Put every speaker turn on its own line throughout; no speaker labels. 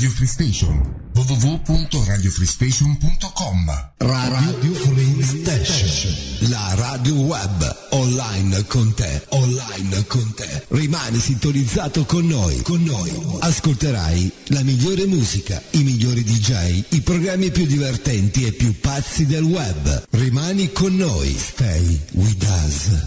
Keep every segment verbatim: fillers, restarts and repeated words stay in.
Radio Free Station. w w w punto radio free station punto com.
Radio Free Station, la radio web online con te, online con te. Rimani sintonizzato con noi, con noi. Ascolterai la migliore musica, i migliori D J, i programmi più divertenti e più pazzi del web. Rimani con noi. Stay with us.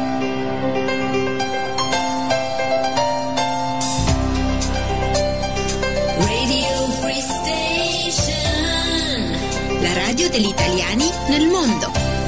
Degli italiani nel mondo.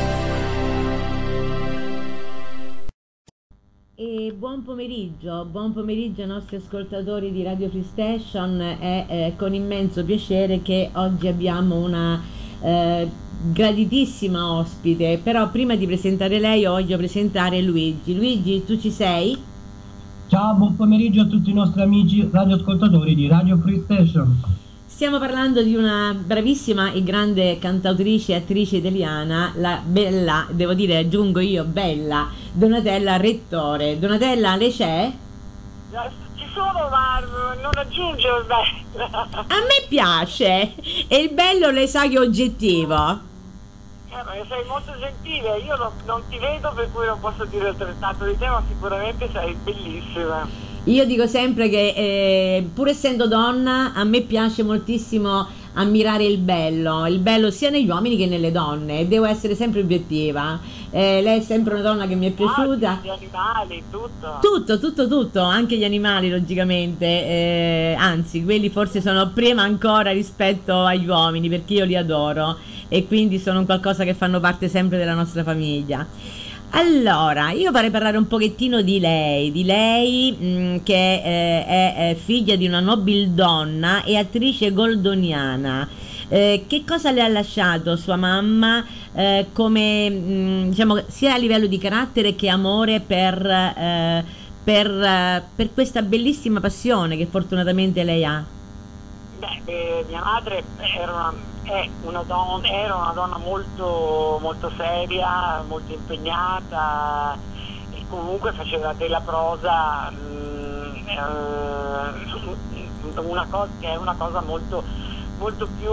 E buon pomeriggio, buon pomeriggio ai nostri ascoltatori di Radio Free Station. È eh, con immenso piacere che oggi abbiamo una eh, graditissima ospite, però prima di presentare lei voglio presentare Luigi. Luigi, tu ci sei?
Ciao, buon pomeriggio a tutti i nostri amici radioascoltatori di Radio Free Station.
Stiamo parlando di una bravissima e grande cantautrice e attrice italiana, la bella, devo dire, aggiungo io, bella, Donatella Rettore. Donatella, lei c'è?
Ci sono, ma non aggiunge il bello.
A me piace, e il bello lei sa che è oggettivo.
Eh, ma sei molto gentile, io non, non ti vedo per cui non posso dire altrettanto di te, ma sicuramente sei bellissima.
Io dico sempre che eh, pur essendo donna a me piace moltissimo ammirare il bello, il bello sia negli uomini che nelle donne, devo essere sempre obiettiva. Eh, lei è sempre una donna che mi è piaciuta.
Gli animali, tutto.
Tutto, tutto, tutto, anche gli animali logicamente, eh, anzi quelli forse sono prima ancora rispetto agli uomini perché io li adoro e quindi sono un qualcosa che fanno parte sempre della nostra famiglia. Allora, io vorrei parlare un pochettino di lei, di lei mh, che eh, è, è figlia di una nobildonna e attrice goldoniana. Eh, che cosa le ha lasciato sua mamma eh, come, mh, diciamo, sia a livello di carattere che amore per, eh, per, eh, per questa bellissima passione che fortunatamente lei ha?
Beh, eh, mia madre era una... È una donna, era una donna molto, molto seria, molto impegnata e comunque faceva della prosa mh, eh, una cosa che è una cosa molto, molto più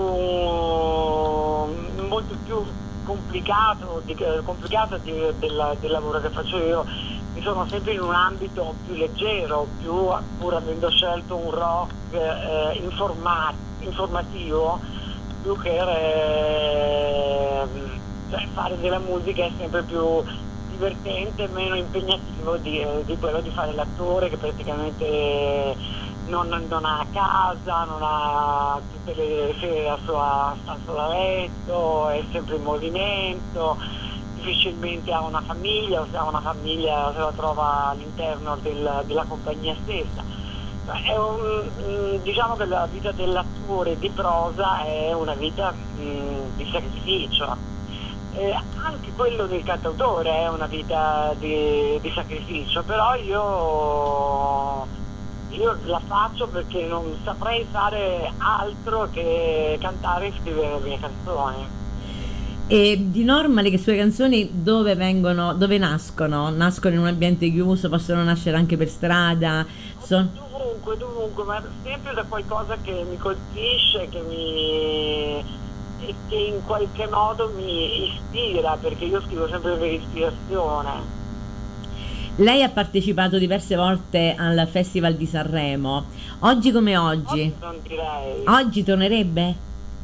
molto più complicato, di, complicato di, del, del lavoro che faccio io. Mi sono sempre in un ambito più leggero, più pur avendo scelto un rock eh, informa, informativo. Più che eh, cioè fare della musica è sempre più divertente, meno impegnativo di, eh, di quello di fare l'attore che praticamente non, non ha casa, non ha tutte le sere la sua stanza da letto, è sempre in movimento, difficilmente ha una famiglia, o se ha una famiglia se la trova all'interno del, della compagnia stessa. È un, diciamo che la vita dell'attore di prosa è una vita mh, di sacrificio, eh, anche quello del cantautore è una vita di, di sacrificio, però io, io la faccio perché non saprei fare altro che cantare e scrivere le mie canzoni.
E di norma le sue canzoni dove vengono, dove nascono? Nascono in un ambiente chiuso, possono nascere anche per strada? Son...
Dovunque, dovunque, ma sempre da qualcosa che mi colpisce, che mi e che in qualche modo mi ispira, perché io scrivo sempre per ispirazione.
Lei ha partecipato diverse volte al Festival di Sanremo. Oggi come oggi?
Oggi non direi.
Oggi tornerebbe?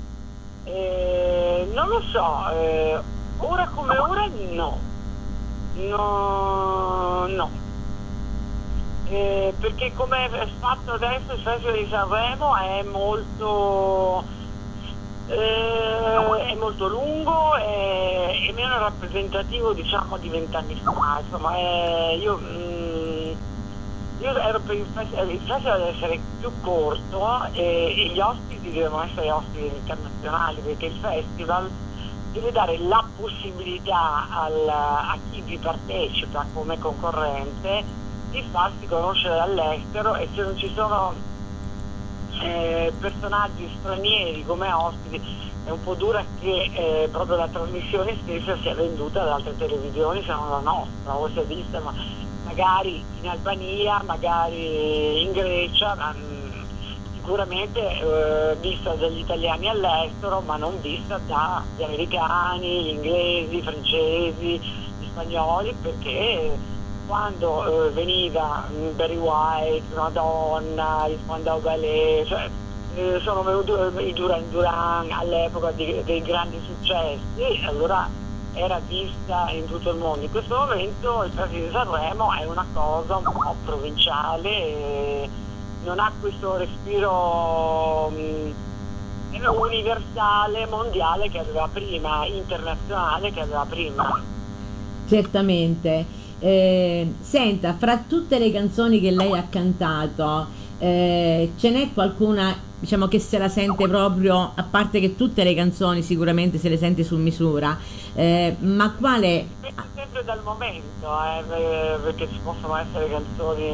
Eh, non lo so, eh, ora come ora no. No, no. Eh, perché come è fatto adesso il Festival di Sanremo è molto eh, è molto lungo e, e meno rappresentativo, diciamo, di vent'anni fa. Insomma, eh, io, mh, io ero per il festival, il festival deve essere più corto e, e gli ospiti devono essere ospiti internazionali, perché il festival deve dare la possibilità al, a chi vi partecipa come concorrente di farsi conoscere all'estero, e se non ci sono eh, personaggi stranieri come ospiti è un po' dura che eh, proprio la trasmissione stessa sia venduta da altre televisioni se non la nostra, o sia vista ma magari in Albania, magari in Grecia, ma, sicuramente eh, vista dagli italiani all'estero, ma non vista dagli americani, gli inglesi, i francesi, gli spagnoli, perché quando eh, veniva Barry White, Madonna, il Spandau Ballet, cioè, eh, sono venuti i Duran Duran all'epoca di, dei grandi successi, allora era vista in tutto il mondo. In questo momento il Festival di Sanremo è una cosa un po' provinciale, e non ha questo respiro mh, universale, mondiale che aveva prima, internazionale che aveva prima.
Certamente. Eh, senta, fra tutte le canzoni che lei ha cantato, eh, ce n'è qualcuna, diciamo, che se la sente proprio, a parte che tutte le canzoni sicuramente se le sente su misura, eh, ma quale?
Dipende sempre dal momento, eh, perché ci possono essere canzoni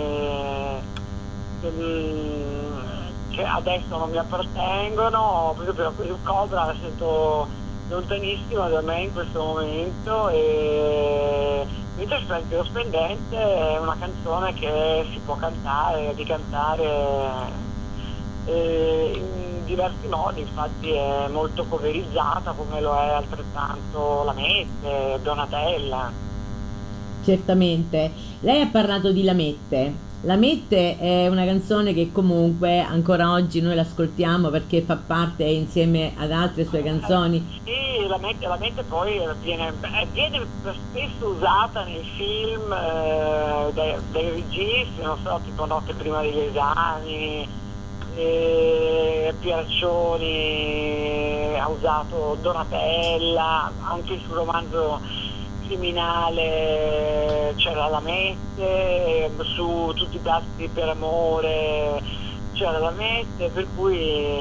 che adesso non mi appartengono, per esempio il Cobra la sento lontanissima da me in questo momento, e mentre Splendido Splendente è una canzone che si può cantare, ricantare eh, in diversi modi, infatti è molto coverizzata, come lo è altrettanto La Mette, Donatella.
Certamente. Lei ha parlato di La Mette. La Mette è una canzone che comunque ancora oggi noi l'ascoltiamo perché fa parte insieme ad altre sue canzoni.
Sì, La Mette, la Mette poi viene, viene spesso usata nei film eh, dai, dai registi, non so, tipo Notte prima degli esami, eh, Pieraccioni ha usato Donatella, anche sul romanzo Criminale c'era La Mette, su Tutti i pazzi per amore c'era La Mette, per cui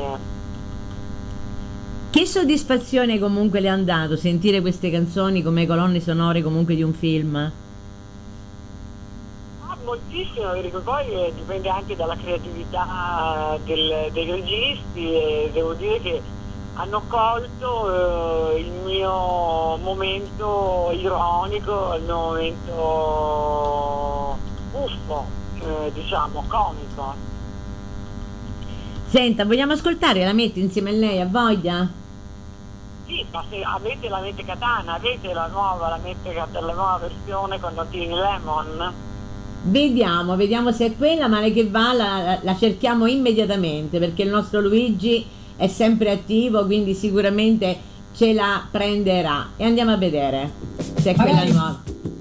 che soddisfazione comunque le hanno dato sentire queste canzoni come colonne sonore comunque di un film?
Ah, moltissimo, perché poi eh, dipende anche dalla creatività del, dei registi, e devo dire che hanno colto eh, il mio momento ironico, il mio momento buffo, eh, diciamo, comico.
Senta, vogliamo ascoltare La Mette insieme a lei, a voglia?
Sì, ma se avete La Mette Katana, avete la nuova, la, Mette, la nuova versione con Notini Lemon?
Vediamo, vediamo se è quella, ma che va, la, la cerchiamo immediatamente perché il nostro Luigi è sempre attivo, quindi sicuramente ce la prenderà, e andiamo a vedere se è quella nuova.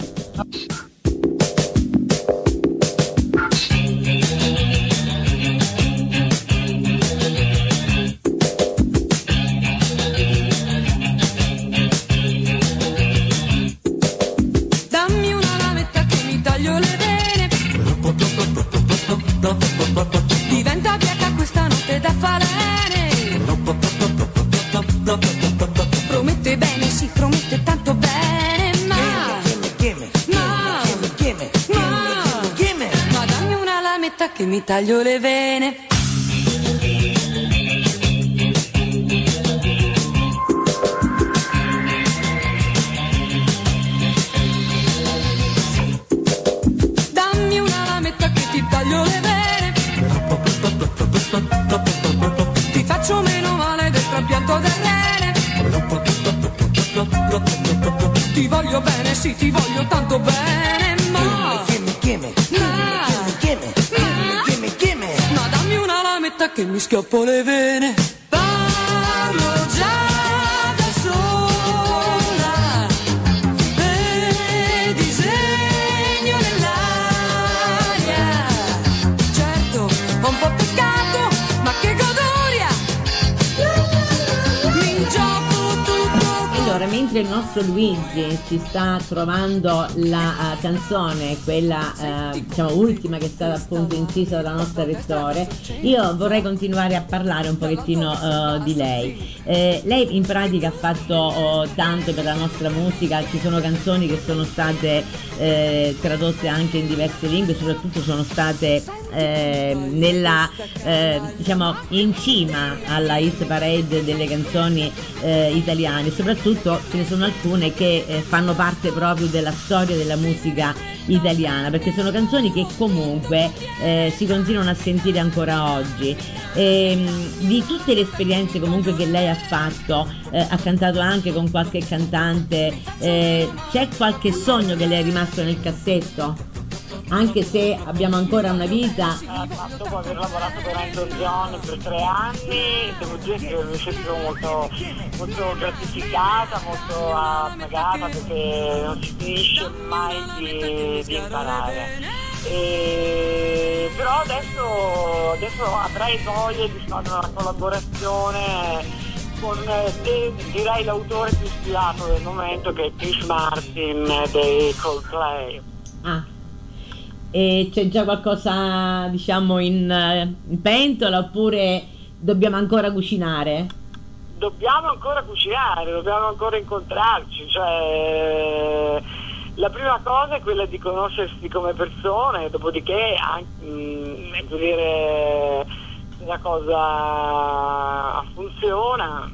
Dammi una lametta che mi taglio le vene, diventa bianca questa notte da falene. Promette bene, sì, promette tanto bene, ma ma ma ma dammi una lametta che mi taglio le vene. Dammi una lametta che ti taglio le vene, ti faccio meno male del trapianto del rene. Ti voglio bene, sì, ti voglio tanto bene, ma ma ma ma dammi una lametta che mi schioppo le vene. Parlo già da sola e disegno nell'aria. Certo, ho un po' peccato, ma che godoria! Mi gioco tutto.
Allora, mentre il nostro Luigi ci sta trovando la uh, canzone, quella uh, diciamo ultima che è stata appunto incisa dalla nostra rettore, io vorrei continuare a parlare un pochettino uh, di lei. Eh, lei in pratica ha fatto oh, tanto per la nostra musica, ci sono canzoni che sono state eh, tradotte anche in diverse lingue, soprattutto sono state eh, nella, eh, diciamo, in cima alla hit parade delle canzoni eh, italiane, soprattutto ce ne sono alcune che eh, fanno parte proprio della storia della musica italiana, perché sono canzoni che comunque eh, si continuano a sentire ancora oggi. E, di tutte le esperienze comunque che lei ha fatto, eh, ha cantato anche con qualche cantante, eh, c'è qualche sogno che le è rimasto nel cassetto? Anche se abbiamo ancora una vita.
Dopo aver lavorato per Elton John per tre anni, devo dire che mi sento molto, molto gratificata, molto appagata, perché non si finisce mai di, di imparare. E, però adesso, adesso avrei voglia di fare una collaborazione con, eh, direi, l'autore più ispirato del momento, che è Chris Martin dei Coldplay.
Ah. E c'è già qualcosa, diciamo, in, in pentola, oppure dobbiamo ancora cucinare?
Dobbiamo ancora cucinare, dobbiamo ancora incontrarci, cioè la prima cosa è quella di conoscersi come persone, dopodiché anche, mh, per dire, se la cosa funziona,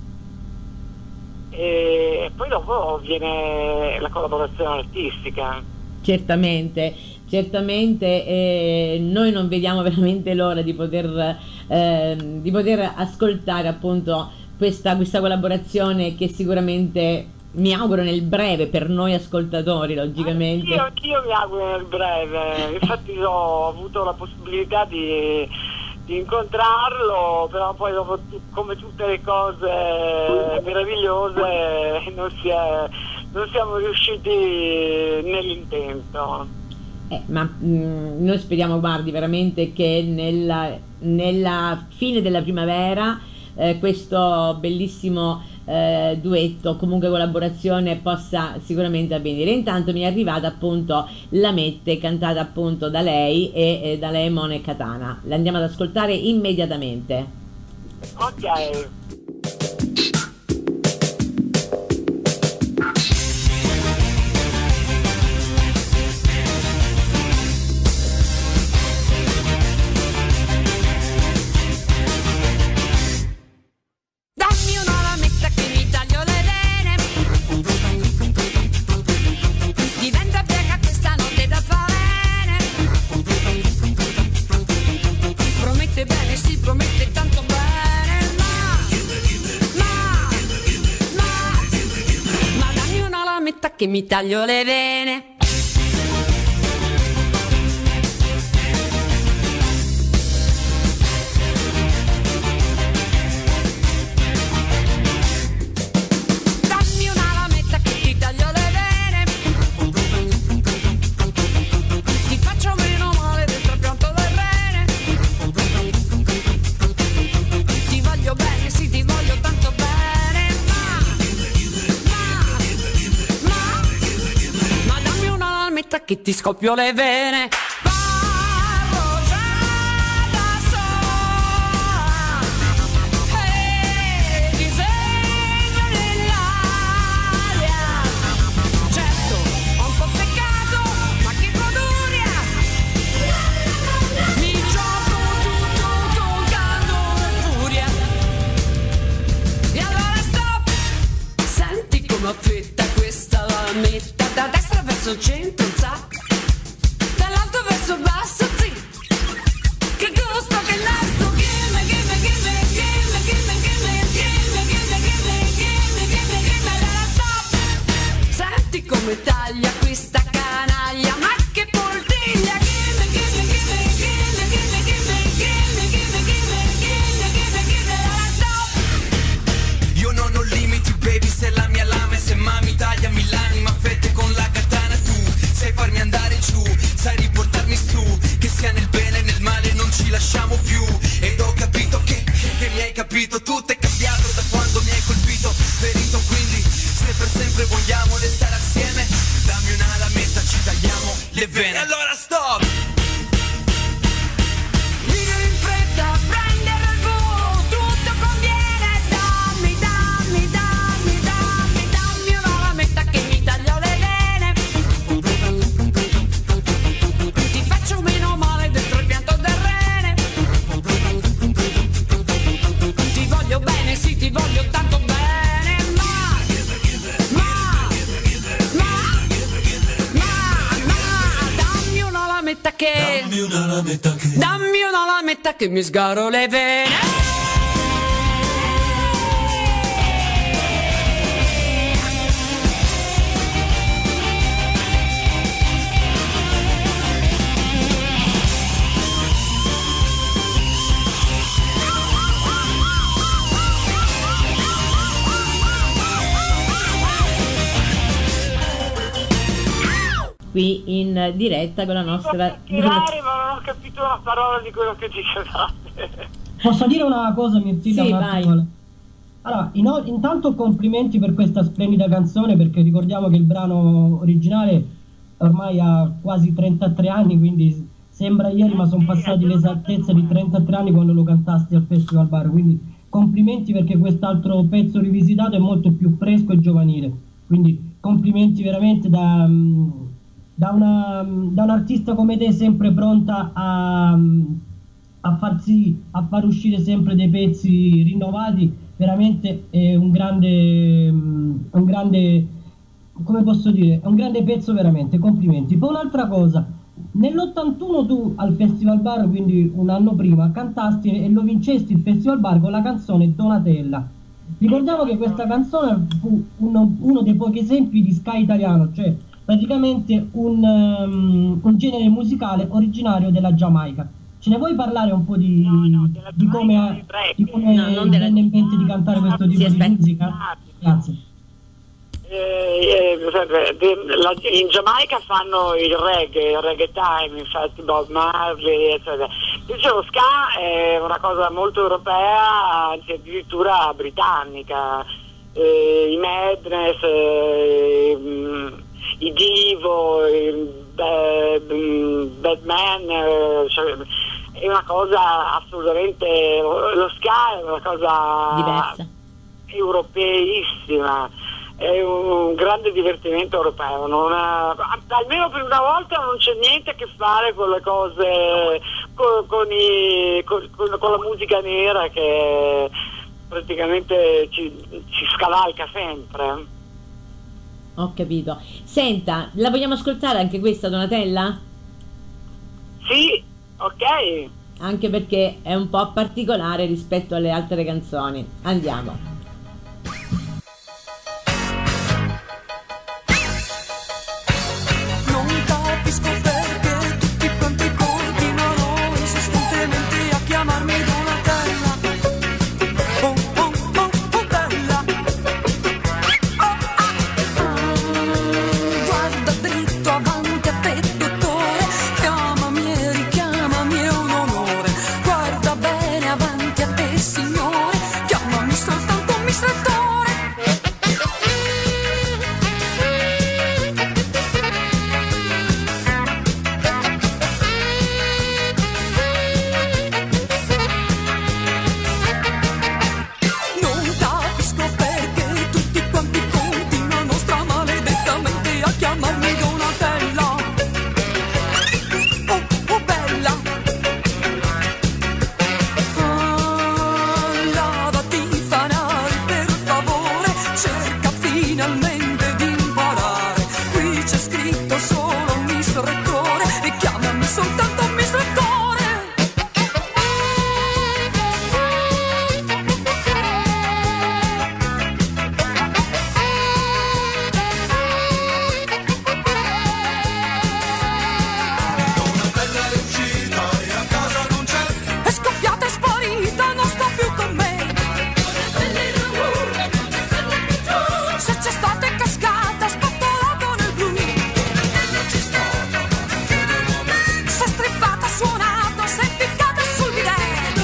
e poi dopo viene la collaborazione artistica.
Certamente, certamente, eh, noi non vediamo veramente l'ora di poter, eh, di poter ascoltare appunto questa, questa collaborazione, che sicuramente mi auguro nel breve, per noi ascoltatori logicamente.
Io, io mi auguro nel breve, infatti ho avuto la possibilità di, di incontrarlo, però poi dopo, come tutte le cose meravigliose, non si è... non siamo riusciti nell'intento.
Eh, ma mh, noi speriamo, guardi, veramente che nella, nella fine della primavera eh, questo bellissimo eh, duetto, comunque collaborazione, possa sicuramente avvenire. Intanto mi è arrivata appunto La Mette, cantata appunto da lei e eh, da Lemon e Katana. La andiamo ad ascoltare immediatamente.
Ok.
Che mi taglio le vene. Dammi una lametta che ti taglio le vene. Ti faccio meno male del trapianto del rene. Ti voglio bene, sì, ti voglio tanto bene. Che ti scoppio le vene. Parlo già da sola, e disegno nell'aria. Certo, ho un po' peccato, ma che goduria. Mi gioco tutto con candore e furia. E allora stop, senti come affetta questa lametta, da destra verso il centro, dall'alto verso il basso, sì. Che gusto, che nasto. Gimme, gimme, gimme, gimme, gimme, gimme, gimme, gimme, gimme, gimme, gimme, gimme, la stop. Senti come taglia questa canaglia, ma che poltiglia. Gimme, gimme, gimme, gimme, gimme, gimme, gimme, gimme, gimme, gimme, gimme, gimme, la stop.
Io non ho limiti, baby, se la mia lama, se mami tagliami l'anima a fette con la katana, tu
lametta che dammi una lametta che mi sgaro le vene.
Qui in diretta con la nostra
tirare, ma non ho capito una parola di quello che dicevate.
Posso dire una cosa, Mirtilla?
Sì,
un
vai.
attimo? Allora, in- intanto complimenti per questa splendida canzone, perché ricordiamo che il brano originale ormai ha quasi trentatré anni, quindi sembra ieri, ma sono passati l'esattezza di trentatré anni quando lo cantasti al Festival Bar, quindi complimenti, perché quest'altro pezzo rivisitato è molto più fresco e giovanile, quindi complimenti veramente da... Da, una, da un artista come te, sempre pronta a, a farsi a far uscire sempre dei pezzi rinnovati, veramente è un grande un grande come posso dire, è un grande pezzo, veramente, complimenti. Poi un'altra cosa, nell'ottantuno tu al Festival Bar, quindi un anno prima, cantasti e lo vincesti il Festival Bar con la canzone Donatella. Ricordiamo che questa canzone fu uno, uno dei pochi esempi di ska italiano, cioè praticamente un, um, un genere musicale originario della Giamaica. Ce ne vuoi parlare un po' di,
No, no, della
di come,
Giamaica
di come
No, non
ti
della-
venne in mente di cantare questo tipo
Sì,
di
aspetta.
musica? Grazie.
Eh, eh, de- la- in Giamaica fanno il reggae, il reggae time, infatti Bob Marley, eccetera. Invece lo ska è una cosa molto europea, anzi addirittura britannica. Eh, I Madness, eh, mh, i Divo, i Bad, mh, Batman, eh, cioè, è una cosa assolutamente, lo ska è una cosa
diversa.
europeissima, è un grande divertimento europeo, non ha, almeno per una volta non c'è niente a che fare con le cose, con, con, i, con, con- con la musica nera che praticamente ci, ci scavalca sempre.
Ho capito. Senta, la vogliamo ascoltare anche questa, Donatella?
Sì, ok.
Anche perché è un po' particolare rispetto alle altre canzoni. Andiamo.
Non capisco perché tutti quanti continuano insistentemente a chiamarmi Donatella. Oh oh oh oh bella. Oh ah ah. Guarda dritto avanti a te, dottore. Chiamami e richiamami, è un onore. Guarda bene avanti a te, signore. Chiamami soltanto mistrettore. Non capisco perché tutti quanti continuano stramaledettamente a chiamarmi Donatella. Oh, oh bella. Ah, lavati i fanali per favore, cerca finalmente di imparare. Qui c'è scritto solo mister Rettore e chiamami soltanto mister Rettore. È scoppiata, è sparita, non sta più con me. Se c'è stata è cascata, spappolato nel blu. Si è strippata, suonato, si è ficcata sul bidet.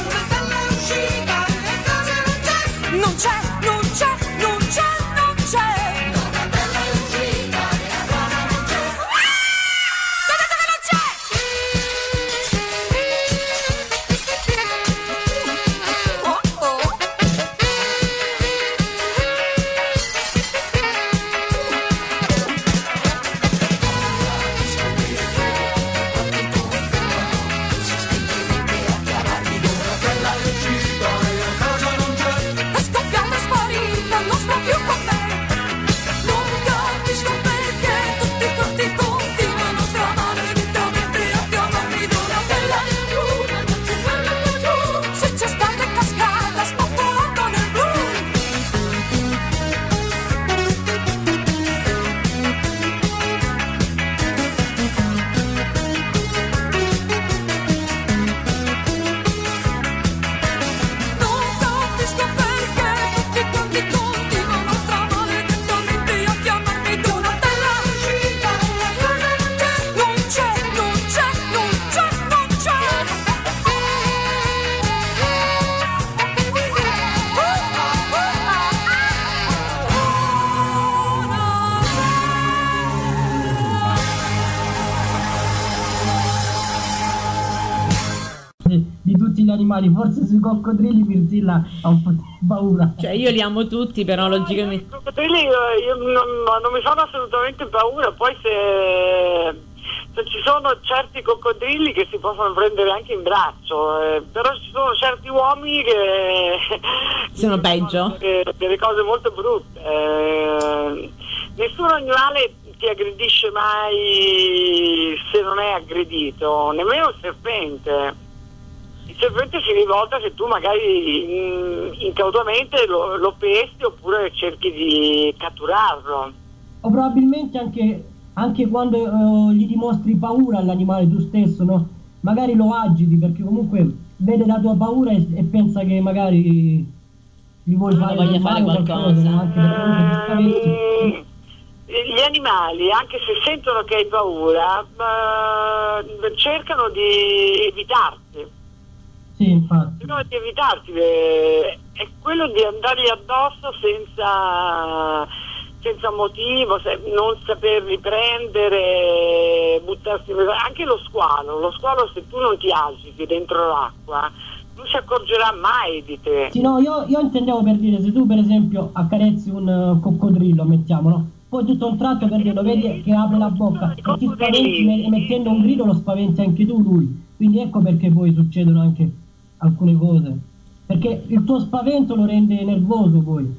Non c'è, non c'è, non c'è, non c'è. Guardate che non c'è! Oh oh. È scoppiata, è sparita,
animali, forse sui coccodrilli Mirtilla ha un po' di paura.
Cioè io li amo tutti, però
No,
logicamente...
I coccodrilli io, io non, non mi fanno assolutamente paura, poi se, se ci sono certi coccodrilli che si possono prendere anche in braccio, eh, però ci sono certi uomini che
Sono peggio.
delle, delle cose molto brutte. Eh, nessun animale ti aggredisce mai se non è aggredito, nemmeno il serpente. Il serpente si rivolta se tu magari in, incautamente lo, lo pesti oppure cerchi di catturarlo.
O probabilmente anche, anche quando eh, gli dimostri paura all'animale tu stesso, no? Magari lo agiti perché comunque vede la tua paura e, e pensa che magari gli vuoi fare,
voglia fare
male o
qualcosa.
no? Anche perché comunque ti spaventi.
Mm, Gli animali, anche se sentono che hai paura, eh, cercano di evitarti.
Sì, infatti.
Cercano di evitarti. eh, È quello di andargli addosso senza, senza motivo, se- non saperli prendere, buttarsi. Anche lo squalo, lo squalo se tu non ti agiti dentro l'acqua, non si accorgerà mai di te.
Sì, no, io, io intendevo per dire, se tu per esempio accarezzi un eh, coccodrillo, mettiamo, no? Poi tutto a un tratto per dire, lo vedi che apre la bocca e ti spaventi me- emettendo un grido, lo spaventi anche tu lui. Quindi ecco perché poi succedono anche alcune cose. Perché il tuo spavento lo rende nervoso poi.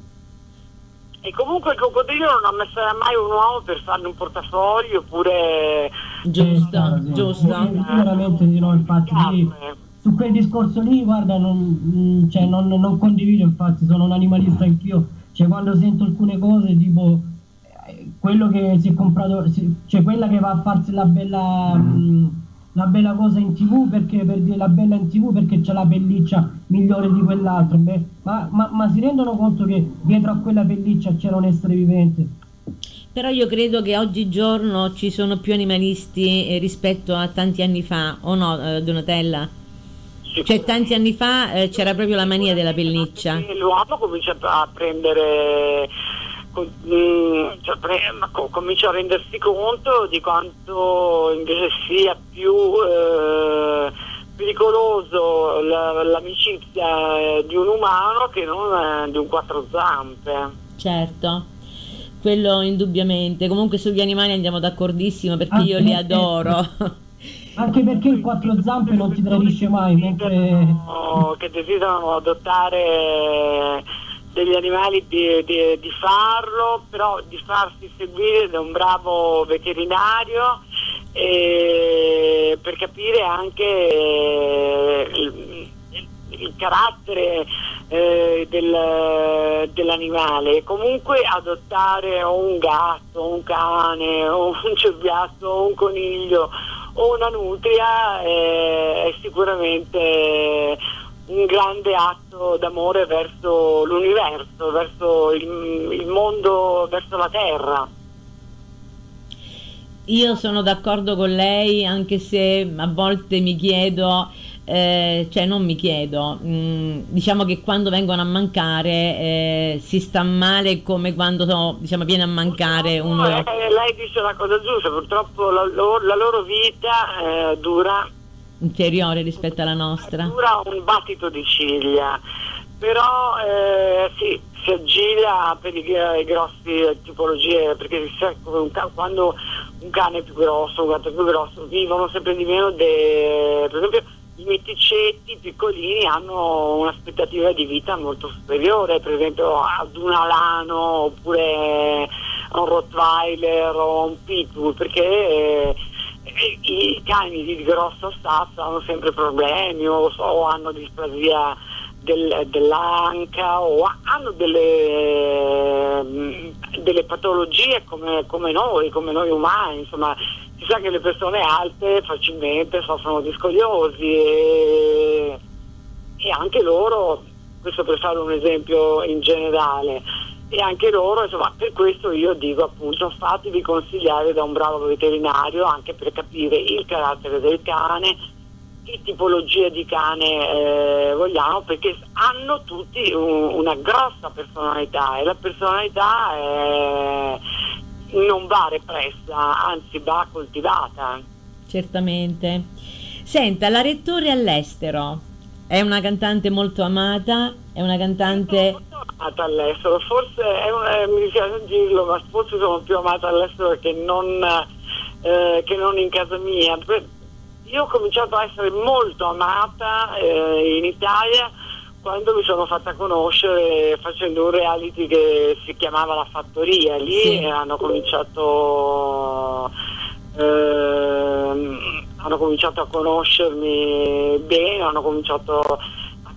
E comunque il coccodrillo non ammasserà mai un uomo per fargli un portafoglio oppure
Giusto,
Eh, sì.
giusto.
Sì, sicuramente di no, infatti lì,
carne.
su quel discorso lì, guarda, non, mm, cioè, non, non condivido, infatti sono un animalista anch'io, cioè quando sento alcune cose tipo eh, quello che si è comprato, si- cioè quella che va a farsi la bella, mm, la bella cosa in tv, perché per dire la bella in tv perché c'è la pelliccia migliore di quell'altro, beh, ma, ma, ma si rendono conto che dietro a quella pelliccia c'era un essere vivente?
Però io credo che oggigiorno ci sono più animalisti eh, rispetto a tanti anni fa, o no, eh, Donatella? Cioè tanti anni fa eh, c'era proprio la mania della pelliccia.
E l'uomo comincia a prendere, co- mm, cioè, pre- ma co- comincia a rendersi conto di quanto invece sia più eh, pericoloso la- l'amicizia eh, di un umano che non eh, di un quattro zampe.
Certo, quello indubbiamente. Comunque sugli animali andiamo d'accordissimo perché
Ah,
io li
eh,
adoro.
Anche perché il quattro zampe non ti tradisce mai, mentre...
Desiderano- che desiderano adottare degli animali di, di- di farlo, però di farsi seguire da un bravo veterinario e per capire anche eh, il, il- il carattere eh, del- dell'animale. Comunque adottare o un gatto, o un cane, o un cerbiatto, o un coniglio o una nutria eh, è sicuramente un grande atto d'amore verso l'universo, verso il, il mondo, verso la terra.
Io sono d'accordo con lei, anche se a volte mi chiedo, eh, cioè non mi chiedo, mh, diciamo che quando vengono a mancare eh, si sta male come quando so- diciamo, viene a mancare uno.
Eh, lei dice una cosa giusta, purtroppo la, loro- la loro vita eh, dura
Inferiore rispetto alla nostra.
dura un battito di ciglia, però eh, sì, si aggira per i, i grossi tipologie, perché si sa come un ca- quando un cane è più grosso, un gatto è più grosso, vivono sempre di meno, de- per esempio i meticcetti piccolini hanno un'aspettativa di vita molto superiore, per esempio ad un alano oppure a un Rottweiler o a un Pitbull, perché eh, i cani di grosso stazzo hanno sempre problemi o, o hanno displasia del- dell'anca o ha- hanno delle, mm, delle patologie come, come noi, come noi umani, insomma si sa che le persone alte facilmente soffrono di scoliosi e, e anche loro, questo per fare un esempio in generale, e anche loro, insomma, per questo io dico appunto fatevi consigliare da un bravo veterinario anche per capire il carattere del cane, che tipologia di cane eh, vogliamo, perché hanno tutti un- una grossa personalità e la personalità eh, non va repressa, anzi va coltivata.
Certamente. Senta, la Rettore all'estero, È una cantante molto amata, è una cantante...
Molto amata all'estero, forse, è un, eh, mi dispiace dirlo, ma forse sono più amata all'estero che non, eh, che non in casa mia. Io ho cominciato a essere molto amata eh, in Italia quando mi sono fatta conoscere facendo un reality che si chiamava La Fattoria. Lì sì. hanno cominciato eh, hanno cominciato a conoscermi bene, hanno cominciato a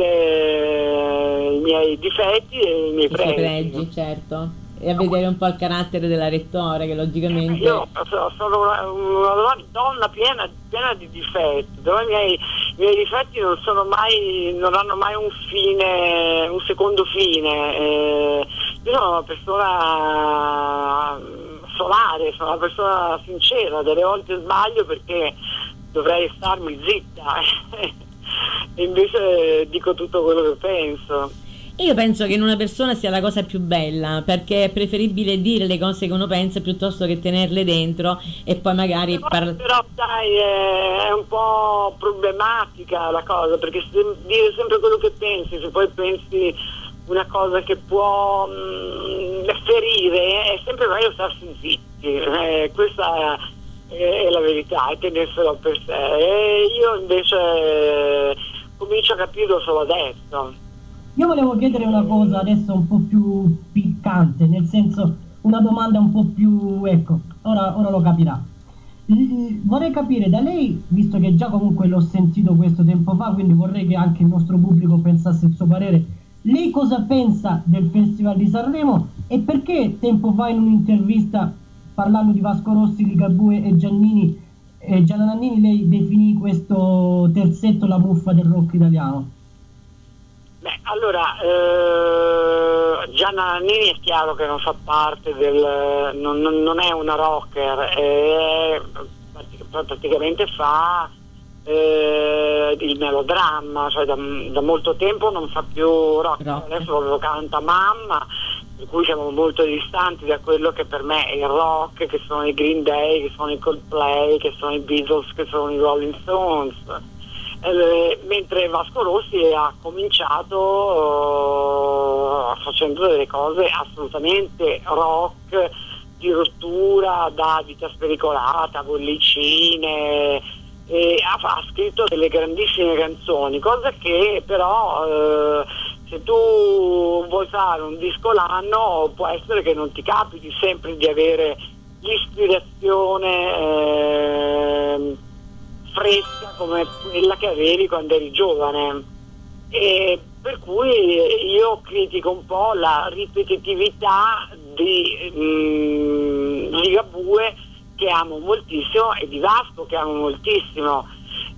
capire i miei difetti e i miei
I
pregi.
pregi, certo. E a vedere un po' il carattere della Rettore, che logicamente...
Io sono una, una donna piena, piena di difetti, però i miei, i miei difetti non sono mai, non hanno mai un fine, un secondo fine. Eh, io sono una persona solare, sono una persona sincera, delle volte sbaglio perché dovrei starmi zitta e invece dico tutto quello che penso.
Io penso che in una persona sia la cosa più bella, perché è preferibile dire le cose che uno pensa piuttosto che tenerle dentro e poi magari
parlare. Però dai, è un po' problematica la cosa, perché se dire sempre quello che pensi, se poi pensi una cosa che può mh, ferire, è sempre meglio starsi zitti. Eh, questa è, è la verità, è tenerselo per sé. E io invece comincio a capirlo solo adesso.
Io volevo chiedere una cosa adesso un po' più piccante, nel senso una domanda un po' più, ecco, ora, ora lo capirà. L- vorrei capire da lei, visto che già comunque l'ho sentito questo tempo fa, quindi vorrei che anche il nostro pubblico pensasse il suo parere, lei cosa pensa del Festival di Sanremo e perché tempo fa in un'intervista parlando di Vasco Rossi, Ligabue e Giannini, eh, Gianna Nannini, lei definì questo terzetto la muffa del rock italiano?
Beh, allora, eh, Gianna Nannini è chiaro che non fa parte del... non, non, non è una rocker, è, praticamente fa eh, il melodramma, cioè da, da molto tempo non fa più rock, rock. Adesso proprio canta Mamma, per cui siamo molto distanti da quello che per me è il rock, che sono i Green Day, che sono i Coldplay, che sono i Beatles, che sono i Rolling Stones. Eh, mentre Vasco Rossi ha cominciato uh, facendo delle cose assolutamente rock, di rottura, da Vita Spericolata, Bollicine, e ha, ha scritto delle grandissime canzoni, cosa che però uh, se tu vuoi fare un disco l'anno può essere che non ti capiti sempre di avere l'ispirazione eh, fresca come quella che avevi quando eri giovane, e per cui io critico un po' la ripetitività di mm, Ligabue, che amo moltissimo, e di Vasco, che amo moltissimo,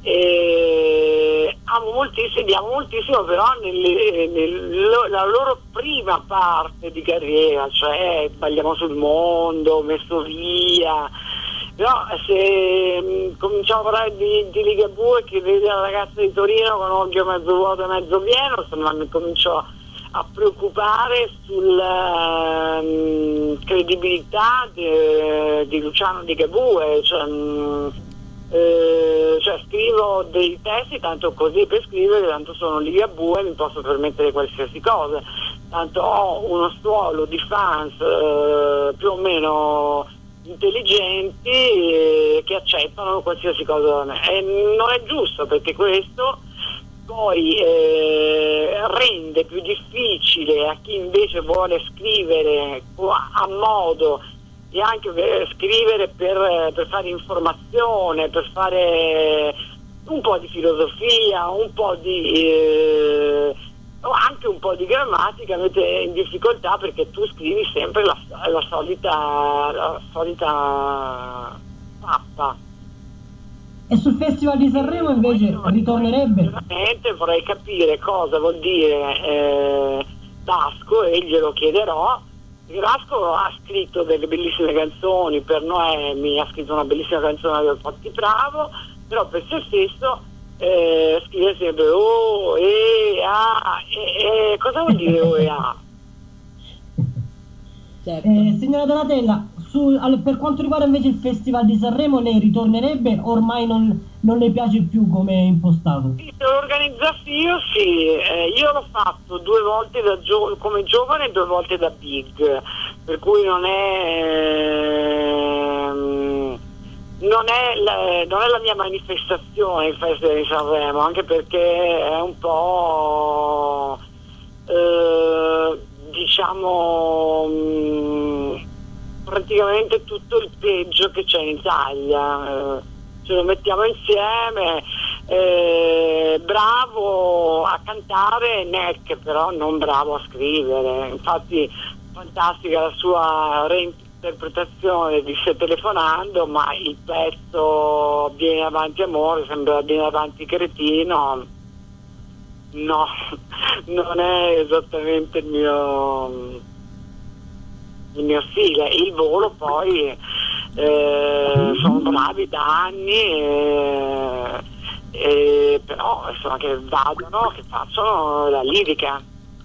e amo moltissimo, li amo moltissimo però nella loro prima parte di carriera, cioè Balliamo sul mondo, Messo via. Però se mh, cominciamo a parlare di, di Ligabue, che vede la ragazza di Torino con occhio mezzo vuoto e mezzo pieno, insomma mi comincio a preoccupare sulla mh, credibilità di, di Luciano Ligabue, cioè, mh, eh, cioè scrivo dei testi tanto così per scrivere, tanto sono Ligabue, mi posso permettere qualsiasi cosa, tanto ho uno stuolo di fans eh, più o meno intelligenti eh, che accettano qualsiasi cosa da me, e non è giusto, perché questo poi eh, rende più difficile a chi invece vuole scrivere a modo, e anche per scrivere per, per fare informazione, per fare un po' di filosofia, un po' di eh, o anche un po' di grammatica, mette in difficoltà, perché tu scrivi sempre la, la solita la solita mappa.
E sul Festival di Sanremo invece ritornerebbe?
Veramente vorrei capire cosa vuol dire eh, Vasco, e glielo chiederò, perché Vasco ha scritto delle bellissime canzoni per Noemi, ha scritto una bellissima canzone del Fatti Bravo, però per se stesso Eh, scrive sempre O, E, A, e, e cosa vuol dire O, E, A?
Certo. Eh, signora Donatella, su, al- per quanto riguarda invece il Festival di Sanremo, lei ritornerebbe? Ormai non, non le piace più come è impostato?
Sì, se lo organizzassi io sì, eh, io l'ho fatto due volte da gio- come giovane e due volte da big, per cui non è, ehm, non è, la, non è la mia manifestazione il Festival di Sanremo, anche perché è un po' eh, diciamo mh, praticamente tutto il peggio che c'è in Italia, eh, ce lo mettiamo insieme, eh, bravo a cantare Neck, però non bravo a scrivere. Infatti fantastica la sua reinterpretazione di Se telefonando, ma il pezzo Vieni avanti amore sembra Vieni avanti cretino. No, non è esattamente il mio il mio stile. Il volo poi eh, sono bravi da anni, eh, eh, però insomma che vadano, che facciano la lirica.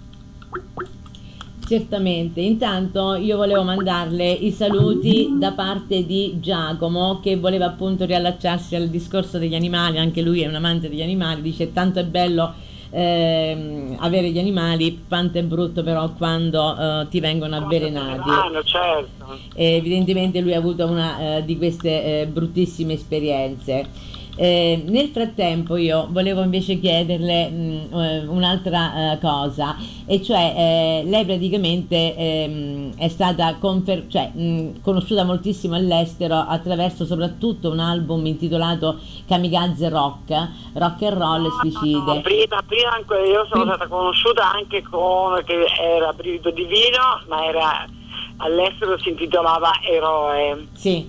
Certamente, intanto io volevo mandarle i saluti da parte di Giacomo, che voleva appunto riallacciarsi al discorso degli animali, anche lui è un amante degli animali, dice tanto è bello ehm, avere gli animali, quanto è brutto però quando eh, ti vengono avvelenati.
Ah, certo.
E evidentemente lui ha avuto una eh, di queste eh, bruttissime esperienze. Eh, nel frattempo io volevo invece chiederle mh, eh, un'altra eh, cosa, e cioè eh, lei praticamente ehm, è stata confer- cioè, mh, conosciuta moltissimo all'estero attraverso soprattutto un album intitolato Kamikaze Rock, Rock and Roll e Suicide.
No, prima, prima anche io sono
Prima-
stata conosciuta anche con, che era Brivido Divino, ma era all'estero, si intitolava Eroe.
Sì,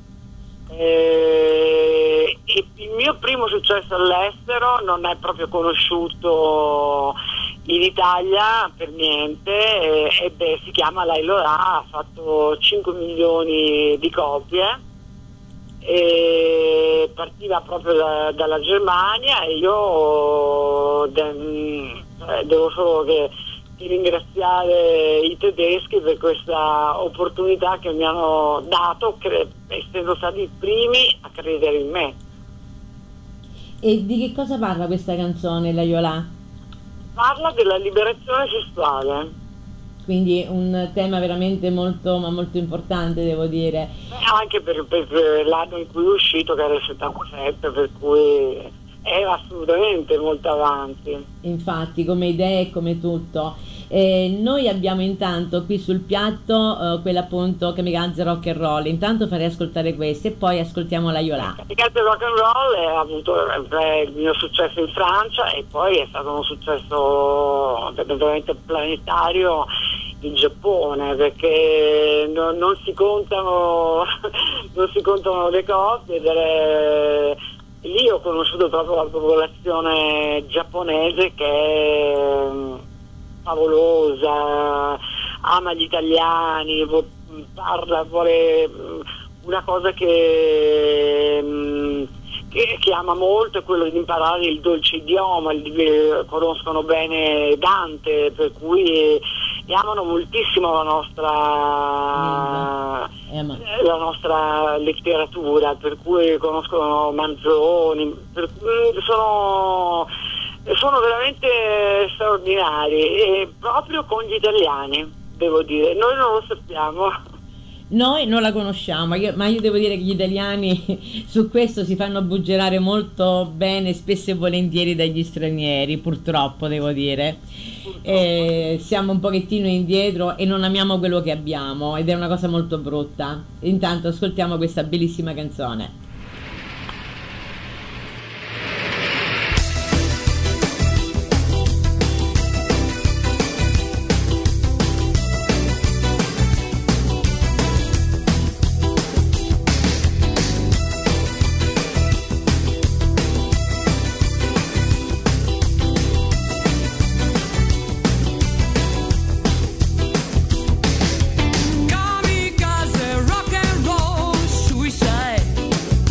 Eh, e il mio primo successo all'estero non è proprio conosciuto in Italia per niente, eh, e beh, si chiama Lailora, ha fatto cinque milioni di copie, e partiva proprio da- dalla Germania, e io de- eh, devo solo che di ringraziare i tedeschi per questa opportunità che mi hanno dato, cre- essendo stati i primi a credere in me.
e di che cosa parla questa canzone, Laiola?
Parla della liberazione sessuale.
Quindi un tema veramente molto, ma molto importante, devo dire.
Beh, anche per, per- per l'anno in cui è uscito, che era il settantasette, per cui era assolutamente molto avanti.
Infatti, come idee e come tutto. Eh, noi abbiamo intanto qui sul piatto eh, quella appunto Kamikaze Rock and Roll. Intanto farei ascoltare queste e poi ascoltiamo la Yola.
Kamikaze Rock and Roll ha avuto eh, il mio successo in Francia, e poi è stato un successo veramente planetario in Giappone, perché no- non si contano non si contano le cose, ed è- lì ho conosciuto proprio la popolazione giapponese, che è mm, favolosa, ama gli italiani, vo- parla, vuole mm, una cosa che, mm, che, che ama molto è quello di imparare il dolce idioma, il- eh, conoscono bene Dante, per cui e amano moltissimo la nostra
Eh, ma-
la nostra letteratura, per cui conoscono Manzoni, per cui sono, sono veramente straordinari, e proprio con gli italiani, devo dire, noi non lo sappiamo.
Noi non la conosciamo, io- ma io devo dire che gli italiani su questo si fanno buggerare molto bene, spesso e volentieri dagli stranieri, purtroppo devo dire. Eh, siamo un pochettino indietro e non amiamo quello che abbiamo, ed è una cosa molto brutta. Intanto ascoltiamo questa bellissima canzone.
Kamikaze rock and roll suicide.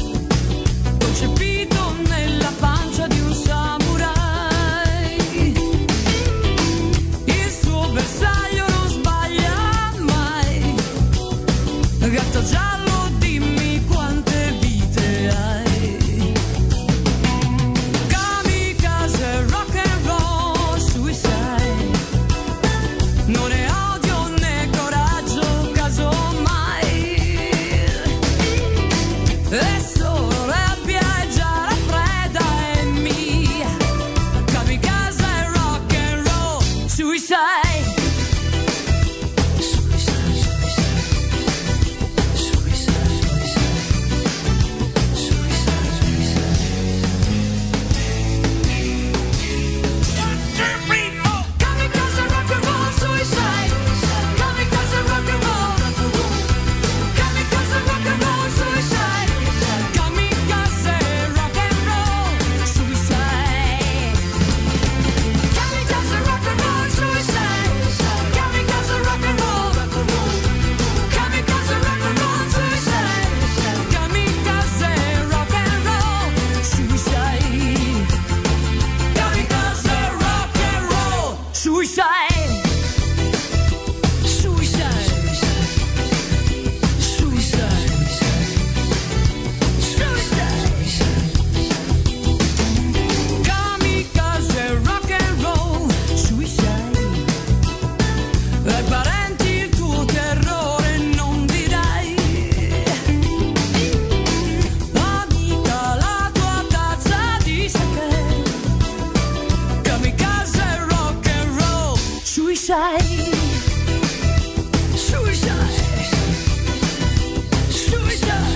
suicide, suicide, suicide.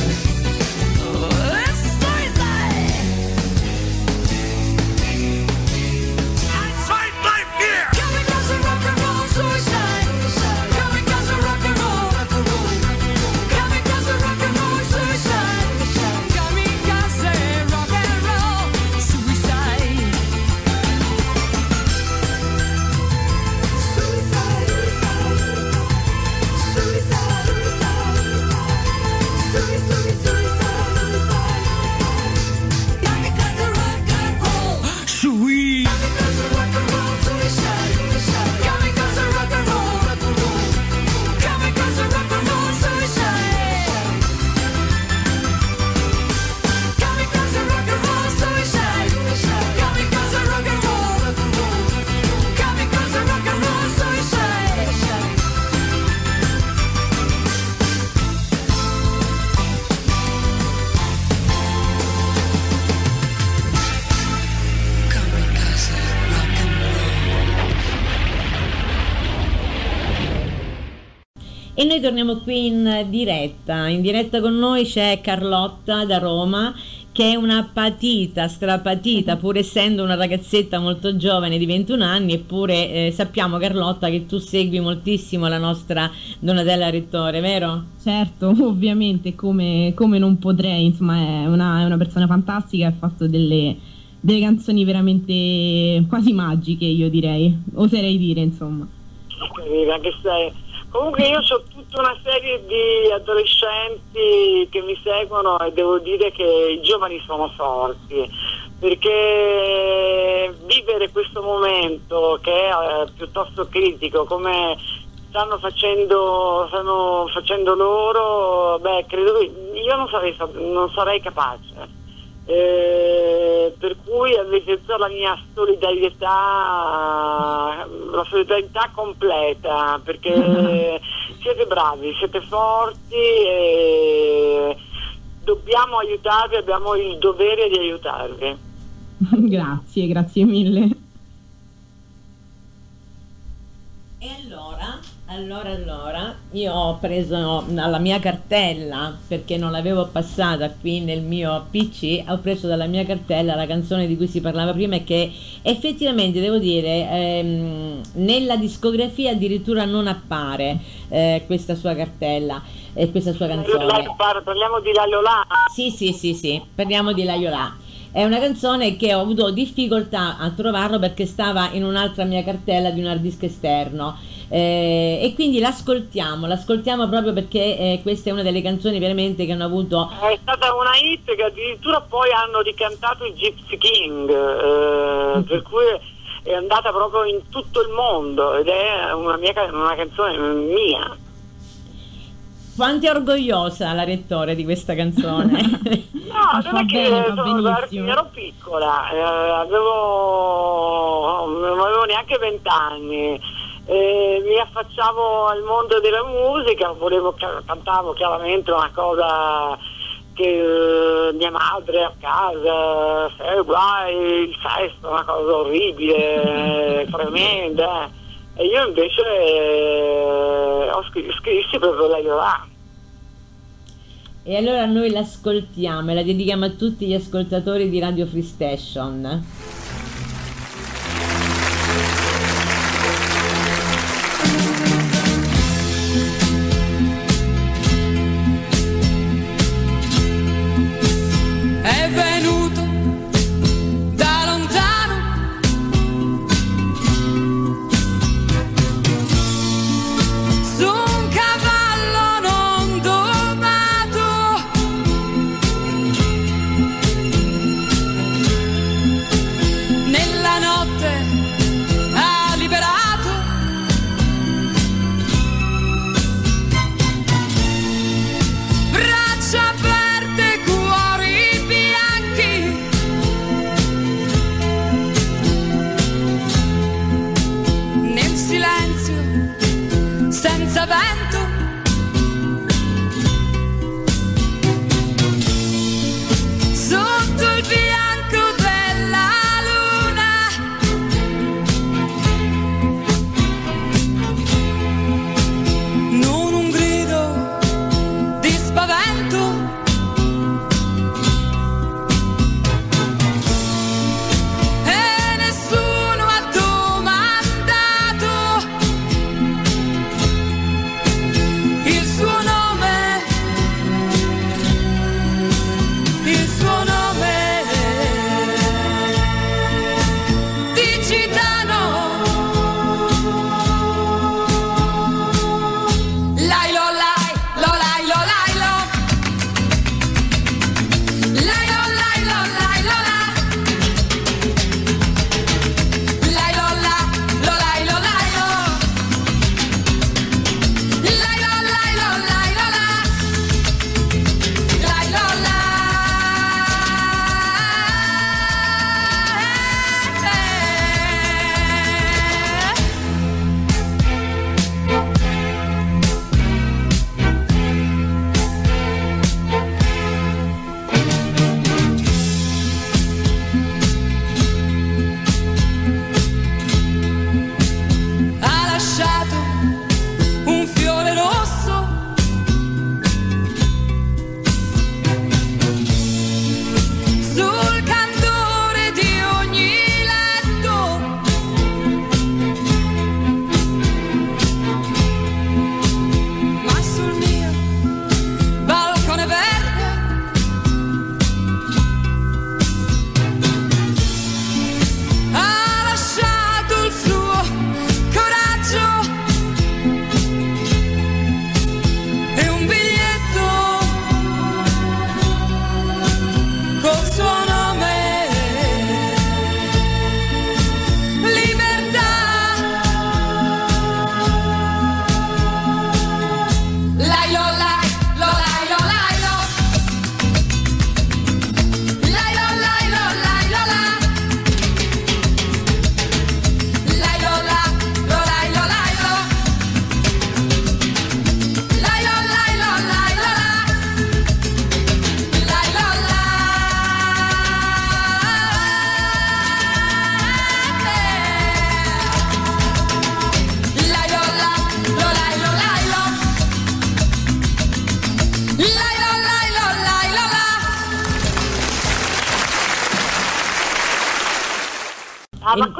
E noi torniamo qui in diretta. In diretta con noi c'è Carlotta da Roma, che è una patita, strapatita, pur essendo una ragazzetta molto giovane di ventuno anni, eppure eh, sappiamo, Carlotta, che tu segui moltissimo la nostra Donatella Rettore, vero?
Certo, ovviamente, come, come non potrei, insomma è una, è una persona fantastica, ha fatto delle, delle canzoni veramente quasi magiche, io direi, oserei dire, insomma.
Che sei... Comunque io ho tutta una serie di adolescenti che mi seguono e devo dire che i giovani sono forti, perché vivere questo momento che è eh, piuttosto critico, come stanno facendo, stanno facendo loro, beh, credo che io non sarei, non sarei capace. Eh, per cui avete tutta la mia solidarietà, la solidarietà completa, perché siete bravi, siete forti e dobbiamo aiutarvi, abbiamo il dovere di aiutarvi.
Grazie, grazie mille.
E allora, allora, allora, io ho preso dalla mia cartella, perché non l'avevo passata qui nel mio P C, ho preso dalla mia cartella la canzone di cui si parlava prima e che effettivamente, devo dire, ehm, nella discografia addirittura non appare eh, questa sua cartella e eh, questa sua canzone.
Parliamo di Laiola?
Sì, sì, sì, sì, parliamo di Laiola. È una canzone che ho avuto difficoltà a trovarlo perché stava in un'altra mia cartella di un hard disk esterno, eh, e quindi l'ascoltiamo, l'ascoltiamo proprio perché eh, questa è una delle canzoni veramente che hanno avuto...
È stata una hit che addirittura poi hanno ricantato i Gypsy King, eh, per cui è andata proprio in tutto il mondo ed è una, mia, una canzone mia.
Quanto è orgogliosa la Rettore di questa canzone?
No, non è che sono, ero piccola, eh, avevo, non avevo neanche vent'anni, eh, mi affacciavo al mondo della musica, volevo, cantavo chiaramente una cosa che eh, mia madre a casa, sei guai, il sesso, una cosa orribile, tremenda. E io invece eh, ho scr- scrissi proprio la Laiola.
E allora noi l'ascoltiamo e la dedichiamo a tutti gli ascoltatori di Radio Free Station.
È venuto da lontano, su un cavallo non domato, nella notte ha liberato braccia aperte, cuori bianchi, nel silenzio senza vento, sotto il bianco della luna,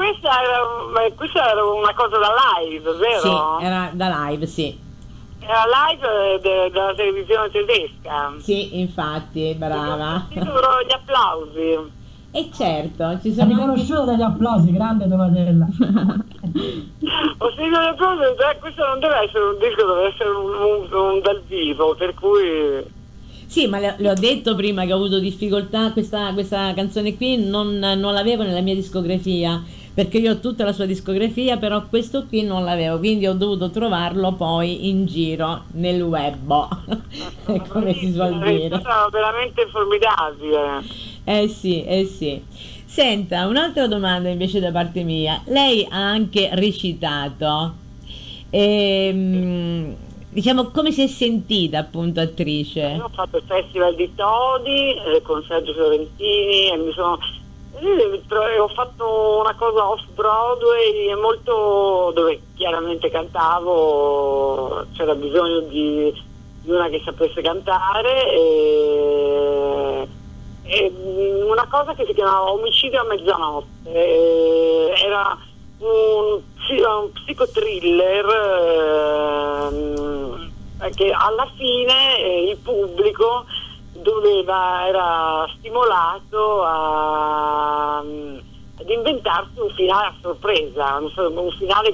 questa era, ma questa era una cosa da live, vero?
Sì, era da live, sì.
Era live de- della televisione tedesca.
Sì, infatti, brava.
Io dovrò gli applausi.
E certo, ci
Sei
sono anche...
riconosciuta dagli applausi, grande Donatella.
Ho sentito le cose, cioè, questo non deve essere un disco, deve essere un, un, un dal vivo, per cui...
Sì, ma le, le ho detto prima che ho avuto difficoltà, questa, questa canzone qui non, non l'avevo nella mia discografia, perché io ho tutta la sua discografia, però questo qui non l'avevo, quindi ho dovuto trovarlo poi in giro nel web, come si suol dire.
È stato veramente formidabile.
Eh sì, eh sì. Senta, un'altra domanda invece da parte mia. Lei ha anche recitato, ehm, diciamo, come si è sentita appunto attrice?
Io ho fatto il Festival di Todi eh, con Sergio Fiorentini e mi sono... e ho fatto una cosa off Broadway molto, dove chiaramente cantavo, c'era bisogno di, di una che sapesse cantare e, e una cosa che si chiamava Omicidio a mezzanotte, e era un, un psicothriller eh, che alla fine eh, il pubblico doveva, era stimolato a, ad inventarsi un finale a sorpresa, un, un finale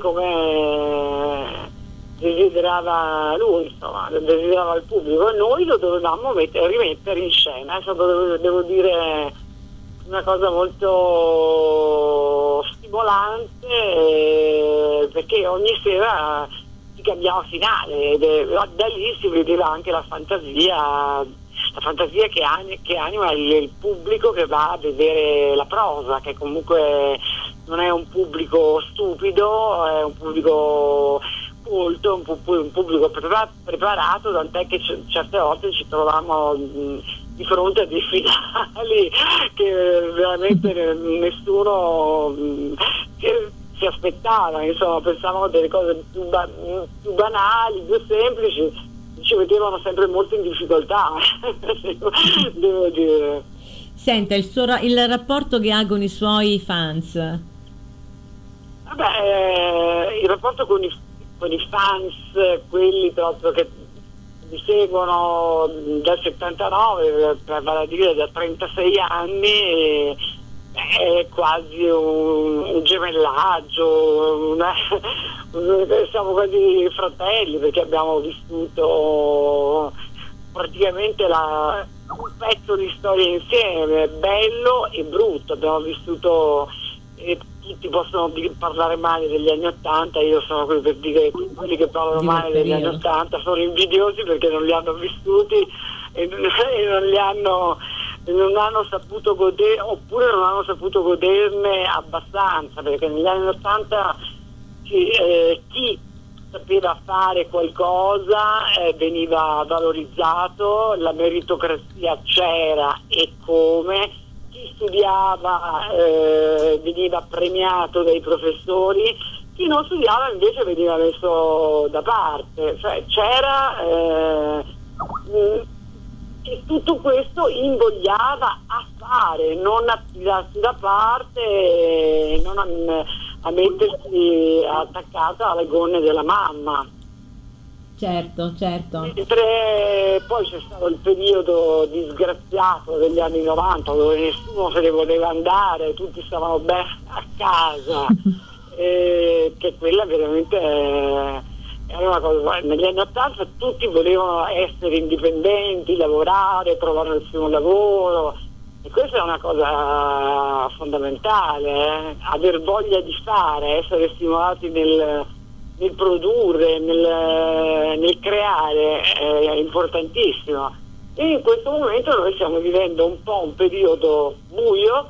come desiderava lui, insomma, desiderava il pubblico, e noi lo dovevamo mettere, rimettere in scena. È stato, devo, devo dire, una cosa molto stimolante, eh, perché ogni sera si cambiava finale ed è, da lì si vedeva anche la fantasia, la fantasia che, an- che anima il, il pubblico che va a vedere la prosa, che comunque non è un pubblico stupido, è un pubblico colto, un, pu- un pubblico pre- preparato, tant'è che c- certe volte ci trovavamo mh, di fronte a dei finali che veramente nessuno mh, che si aspettava, insomma, pensavano delle cose più, ba- più banali, più semplici, ci vedevano sempre molto in difficoltà, devo dire.
Senta, il, suo ra- il rapporto che ha con i suoi fans?
Vabbè, eh, il rapporto con i, con i fans, quelli proprio che mi seguono dal settantanove, per vale a dire da trentasei anni, è quasi un, un gemellaggio, una, siamo quasi fratelli, perché abbiamo vissuto praticamente la, un pezzo di storia insieme, bello e brutto. Abbiamo vissuto, e tutti possono di, parlare male degli anni ottanta, io sono qui per dire che tutti quelli che parlano male degli anni ottanta sono invidiosi perché non li hanno vissuti e, e non li hanno non hanno saputo godere, oppure non hanno saputo goderne abbastanza, perché negli anni ottanta chi, eh, chi sapeva fare qualcosa eh, veniva valorizzato, la meritocrazia c'era e come, chi studiava eh, veniva premiato dai professori, chi non studiava invece veniva messo da parte, cioè c'era eh, mh, e tutto questo invogliava a fare, non a tirarsi da parte, non a, a mettersi attaccata alle gonne della mamma.
Certo, certo.
Mentre poi c'è stato il periodo disgraziato degli anni novanta dove nessuno se ne voleva andare, tutti stavano bene a casa, e che quella veramente è, era una cosa. Negli anni ottanta tutti volevano essere indipendenti, lavorare, trovare il primo lavoro, e questa è una cosa fondamentale, eh? Aver voglia di fare, essere stimolati nel, nel produrre, nel, nel creare è importantissimo. E in questo momento noi stiamo vivendo un po' un periodo buio,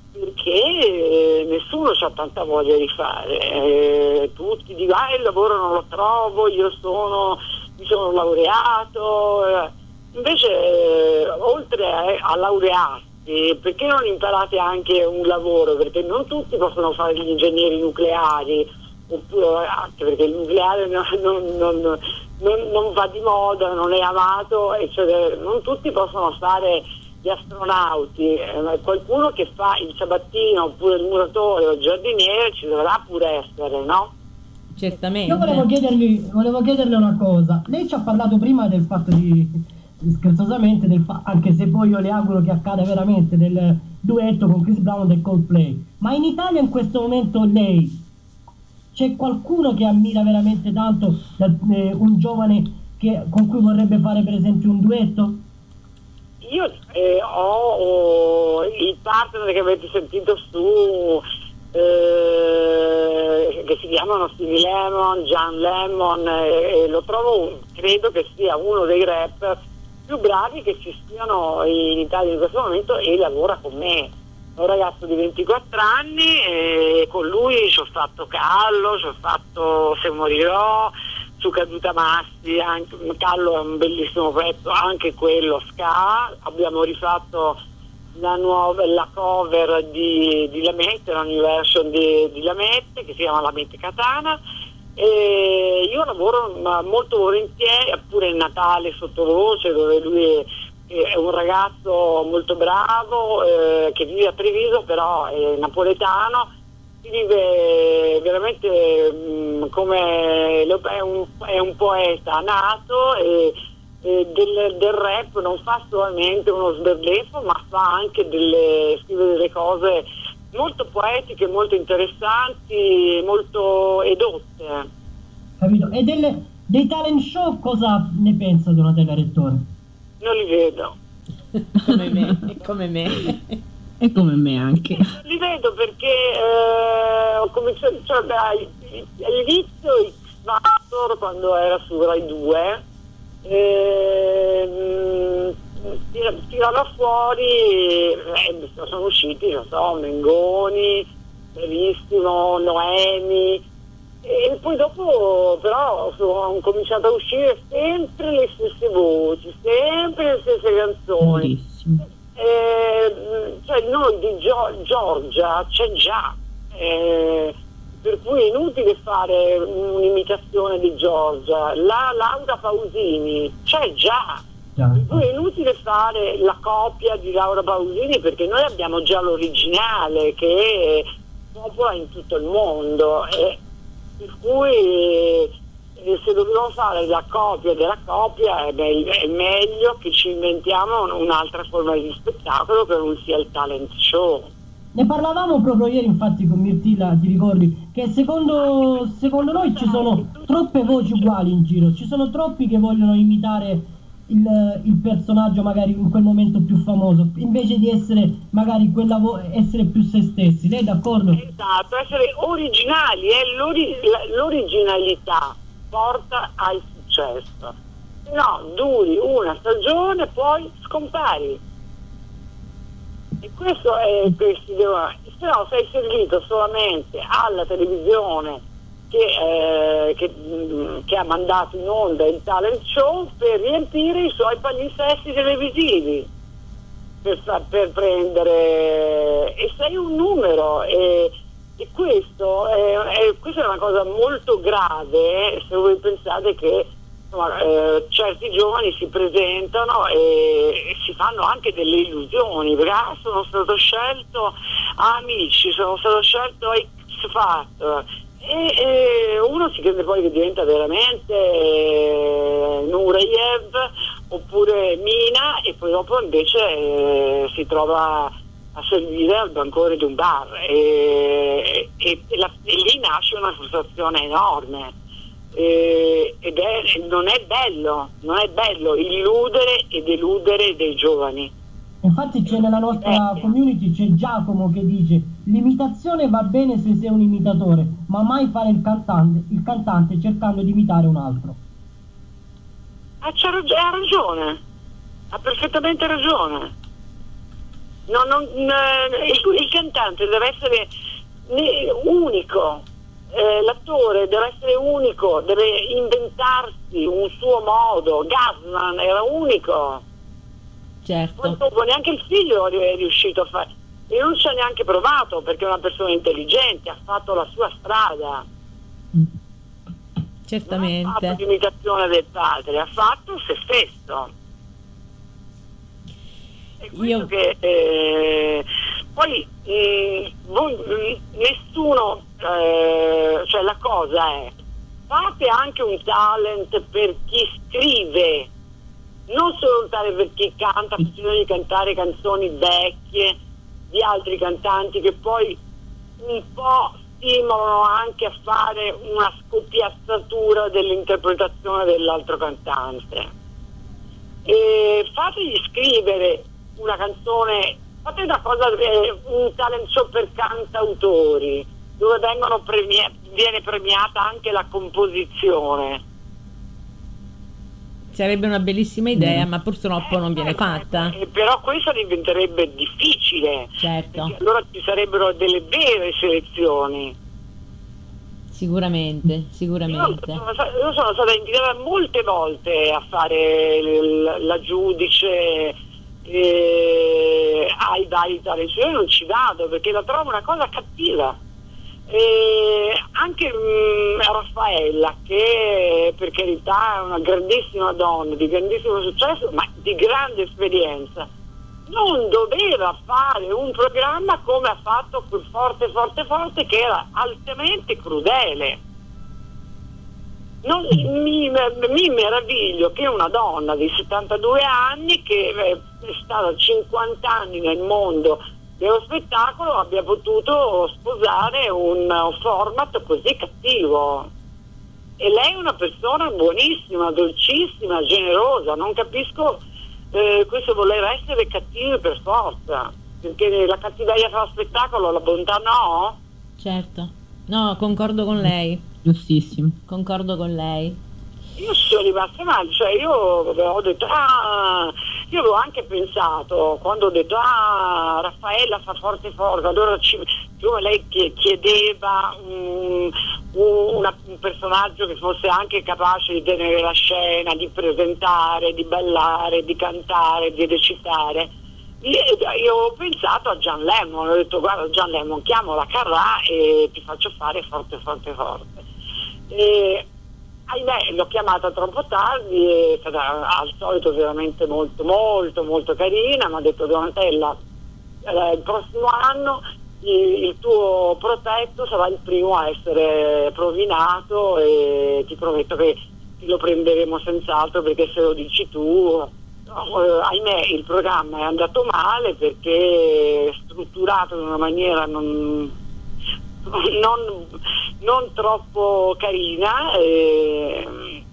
perché nessuno ha tanta voglia di fare, eh, tutti dicono ah, il lavoro non lo trovo, io sono mi sono laureato, eh. invece eh, oltre a, a laurearsi, perché non imparate anche un lavoro? Perché non tutti possono fare gli ingegneri nucleari, oppure anche perché il nucleare non, non, non, non, non va di moda, non è amato, eccetera. Non tutti possono fare gli astronauti, eh, qualcuno che fa il ciabattino oppure il muratore o il giardiniere ci dovrà pure essere, no?
Certamente.
Io volevo chiedergli, volevo chiederle una cosa. Lei ci ha parlato prima del fatto di, scherzosamente, del fa- anche se poi io le auguro che accada veramente, del duetto con Chris Brown del Coldplay. Ma in Italia in questo momento lei, c'è qualcuno che ammira veramente tanto, eh, un giovane che, con cui vorrebbe fare per esempio un duetto?
Io eh, ho, ho il partner che avete sentito su, eh, che si chiamano Stevie Lemon, John Lemon, eh, e lo trovo, credo che sia uno dei rapper più bravi che ci siano in Italia in questo momento, e lavora con me. È un ragazzo di ventiquattro anni e con lui ci ho fatto Callo, ci ho fatto Se morirò, su Caduta Massi, anche, Callo è un bellissimo pezzo, anche quello ska. Abbiamo rifatto la nuova la cover di, di Lamette, la new version di, di Lamette che si chiama Lamette Katana, e io lavoro molto volentieri, pure il Natale sottovoce, dove lui è, è un ragazzo molto bravo, eh, che vive a Treviso, però è napoletano, vive veramente mh, come è un, è un poeta nato, e, e del, del rap non fa solamente uno sberleffo, ma fa anche delle, scrive delle cose molto poetiche, molto interessanti, molto edotte.
Capito? E delle, dei talent show cosa ne pensa Donatella Rettore?
Non li vedo.
Come me, come me.
E come me anche.
Non li vedo perché eh, ho cominciato, cioè, dai, all'inizio X Factor, quando era su Rai due, eh, tirava fuori, eh, sono usciti, non so, Mengoni, Bellissimo, Noemi, e poi dopo però sono cominciato a uscire sempre le stesse voci, sempre le stesse canzoni.
Bellissimo.
Eh, cioè noi di Gio- Giorgia c'è già, eh, per cui è inutile fare un'imitazione di Giorgia. La Laura Pausini c'è già, per cui è inutile fare la copia di Laura Pausini, perché noi abbiamo già l'originale che popola in tutto il mondo, e per cui eh, se dobbiamo fare la copia della copia è, be- è meglio che ci inventiamo un'altra forma di spettacolo che non sia il talent show.
Ne parlavamo proprio ieri infatti con Mirtilla, ti ricordi? Che secondo, secondo noi ci sono troppe voci uguali in giro, ci sono troppi che vogliono imitare il, il personaggio magari in quel momento più famoso, invece di essere magari quella vo- essere più se stessi. Lei è d'accordo?
Esatto, essere originali, è l'ori- l'originalità porta al successo. No, duri una stagione, poi scompari. E questo è che si deve. Se no sei servito solamente alla televisione che, eh, che, che ha mandato in onda il talent show per riempire i suoi palinsesti televisivi, per, per prendere, e sei un numero, e, e questo è, è, questa è una cosa molto grave, se voi pensate che insomma, eh, certi giovani si presentano e, e si fanno anche delle illusioni, perché ah, sono stato scelto a Amici, sono stato scelto a X Factor, e, e uno si crede poi che diventa veramente eh, Nureyev oppure Mina, e poi dopo invece eh, si trova a servire al bancone di un bar, e, e, e, la, e lì nasce una frustrazione enorme, e, ed è, non è bello, non è bello illudere e deludere dei giovani.
Infatti c'è nella nostra community, c'è Giacomo che dice: l'imitazione va bene se sei un imitatore, ma mai fare il cantante, il cantante cercando di imitare un altro.
Ah, c'ha rag- ha ragione, ha perfettamente ragione. No, non, eh, il, il cantante deve essere ne- unico, eh, l'attore deve essere unico, deve inventarsi un suo modo. Gasman era unico.
Certo.
Poi dopo neanche il figlio è riuscito a fare, e non ci ha neanche provato, perché è una persona intelligente, ha fatto la sua strada.
Certamente.
Non ha fatto l'imitazione del padre, ha fatto se stesso. E
io...
che, eh, poi eh, voi, nessuno, eh, cioè la cosa è, fate anche un talent per chi scrive, non solo un talent per chi canta, bisogna di cantare canzoni vecchie di altri cantanti che poi un po' stimolano anche a fare una scoppiazzatura dell'interpretazione dell'altro cantante. E fategli scrivere una canzone, fate una cosa, eh, un talent show per cantautori, dove vengono premi- viene premiata anche la composizione.
Sarebbe una bellissima idea, mm. ma purtroppo eh, non viene fatta.
Eh, però questo diventerebbe difficile,
certo.
Perché allora ci sarebbero delle vere selezioni.
Sicuramente, sicuramente.
Io sono, io sono stata invitata molte volte a fare l- la giudice eh, ai vari talent show. Io non ci vado perché la trovo una cosa cattiva. E anche mh, Raffaella, che per carità è una grandissima donna di grandissimo successo ma di grande esperienza, non doveva fare un programma come ha fatto quel Forte Forte Forte, che era altamente crudele. Non, mi, mi meraviglio che una donna di settantadue anni, che è stata cinquanta anni nel mondo dello spettacolo, abbia potuto sposare un format così cattivo. E lei è una persona buonissima, dolcissima, generosa. Non capisco eh, questo voler essere cattivi per forza, perché la cattiveria fa lo spettacolo, la bontà no?
Certo, no, concordo con lei.
Giustissimo.
Concordo con lei.
Io sono rimasta male, cioè io ho detto, ah, io avevo anche pensato, quando ho detto, ah, Raffaella fa Forte Forte, allora ci, come lei chiedeva um, un, una, un personaggio che fosse anche capace di tenere la scena, di presentare, di ballare, di cantare, di recitare. Io, io ho pensato a John Lemon, ho detto, guarda John Lemon, chiamo la Carrà e ti faccio fare Forte Forte Forte. E, ahimè, l'ho chiamata troppo tardi, è stata al solito veramente molto molto molto carina, mi ha detto, Donatella, eh, il prossimo anno il, il tuo protetto sarà il primo a essere provinato e ti prometto che lo prenderemo senz'altro, perché se lo dici tu. No, eh, ahimè il programma è andato male perché è strutturato in una maniera non, non, non troppo carina e,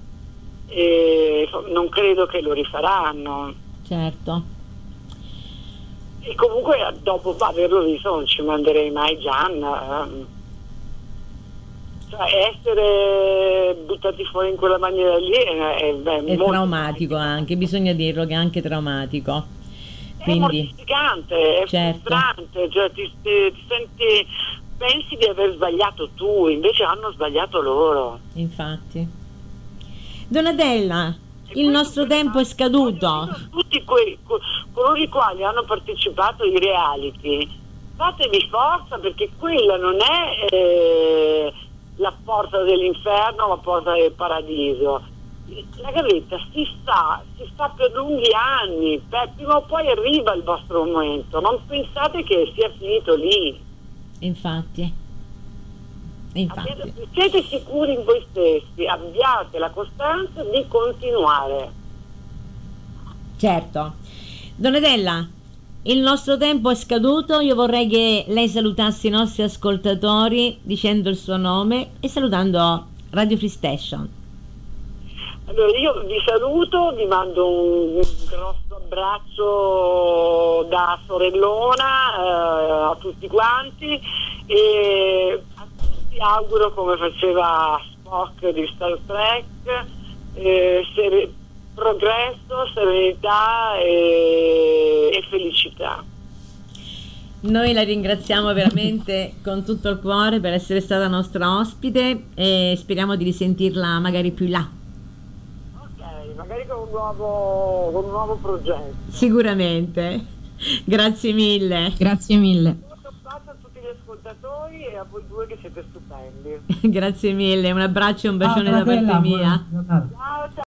e non credo che lo rifaranno.
Certo.
E comunque dopo averlo visto non ci manderei mai Gian. Cioè, essere buttati fuori in quella maniera lì è, è, è,
è
molto
traumatico, anche, bisogna dirlo che è anche traumatico. Quindi,
è mortificante, è
certo.
frustrante, cioè ti, ti, ti senti, pensi di aver sbagliato tu, invece hanno sbagliato loro.
Infatti. Donatella, e il nostro tempo è scaduto.
Tutti quei, coloro i quali hanno partecipato ai reality, fatevi forza, perché quella non è eh, la porta dell'inferno, la porta del paradiso. La gavetta si fa, si fa per lunghi anni, per, prima o poi arriva il vostro momento, non pensate che sia finito lì.
Infatti. Infatti.
Abbiate, siete sicuri in voi stessi, abbiate la costanza di continuare.
Certo. Donatella, il nostro tempo è scaduto, io vorrei che lei salutasse i nostri ascoltatori dicendo il suo nome e salutando Radio Free Station.
Allora io vi saluto, vi mando un grosso abbraccio da sorellona eh, a tutti quanti e a tutti auguro, come faceva Spock di Star Trek, eh, sere- progresso, serenità e, e felicità.
Noi la ringraziamo veramente con tutto il cuore per essere stata nostra ospite e speriamo di risentirla magari più in là.
Ok, magari con un nuovo, con un nuovo progetto.
Sicuramente. Grazie mille.
Grazie mille.
Un bacio a tutti gli ascoltatori e a voi due che siete stupendi.
Grazie mille, un abbraccio e un bacione
Ciao,
da parte
Donatella,
mia.
buona giornata.
Ciao, ciao.